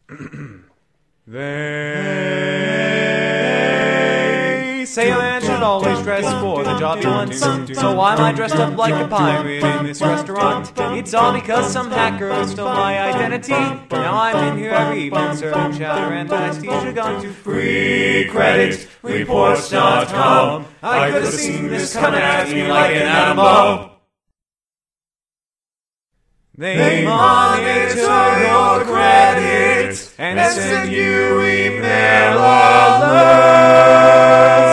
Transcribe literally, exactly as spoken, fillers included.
They say a man should always dress for the job he wants. So why am I dressed up like a pirate in this restaurant? It's all because some hacker stole my identity. Now I'm in here every evening serving chowder and iced tea. Should've gone to free credit reports dot com. I could have seen this coming at me like an atom bomb. They monitor your credit and send you email alerts.